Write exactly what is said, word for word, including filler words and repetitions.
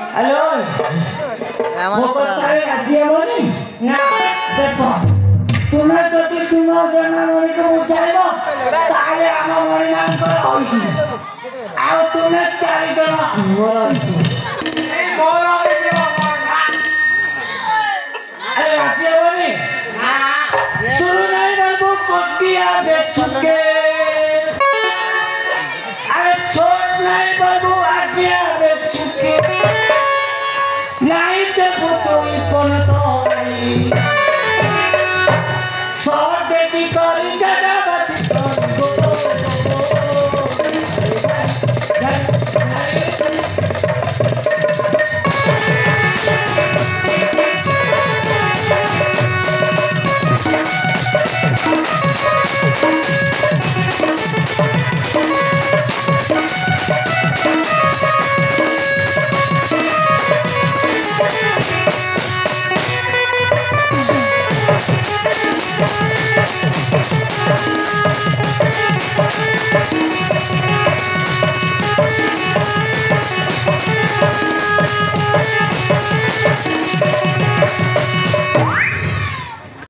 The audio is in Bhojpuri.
हेलो वो बताए राजी हेबनी ना देखो तुम्हें जदि तुम जना मणि को बुझाइबो ताले आम मणि मानकर होइछि आ तुम्हें चारि जण मोर होइछि ए मोर होइछि ना अरे राजी हेबनी ना सुनु नहीं बाबू कटिया बेचुके अरे छोड़ नहीं बाबू आज्ञा बेचुके नहीं ते पुतुई पन तो